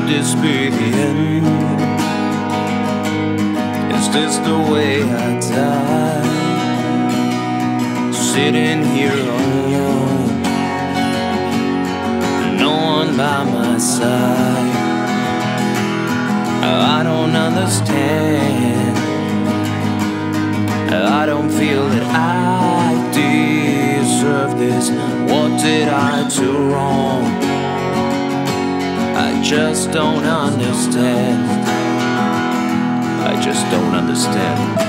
this be the end? Is this the way I die? Sitting here alone, no one by my side. I don't understand. I don't feel that I deserve this. What did I do wrong? I just don't understand. I just don't understand.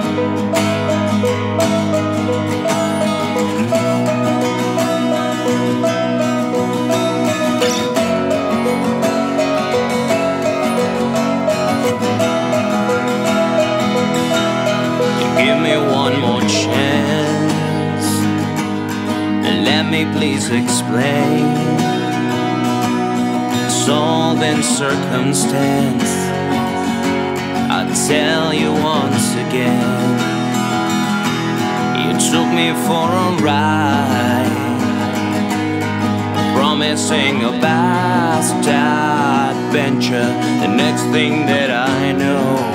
Give me one more chance, and let me please explain. Solve in circumstance, I'll tell you once again. You took me for a ride, promising a vast adventure. The next thing that I know,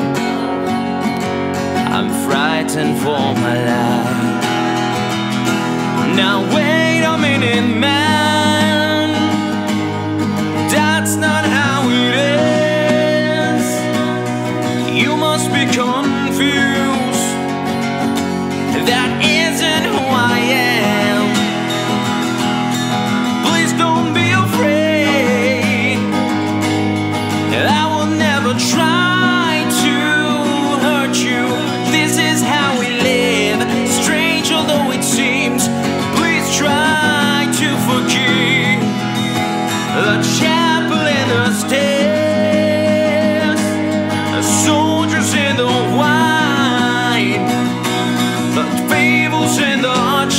I'm frightened for my life. Now wait a minute, man, that's not how it is. You must be confused. That isn't who I am. Please don't be afraid. I will never try to hurt you. This is how we live, strange although it seems. Please try to forgive. The chapel and the stairs, the soldiers in the wine, the fables and the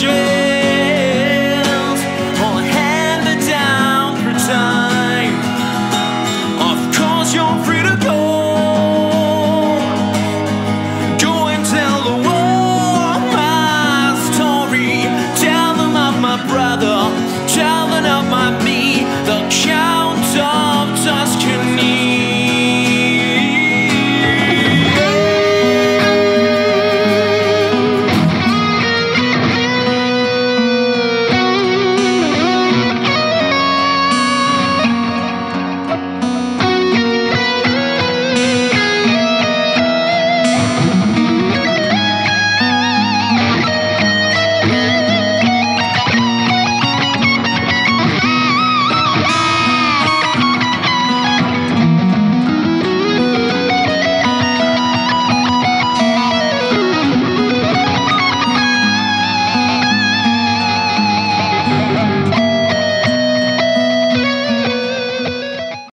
chants, all handed down through time. Of course you're free to go. Tell them of my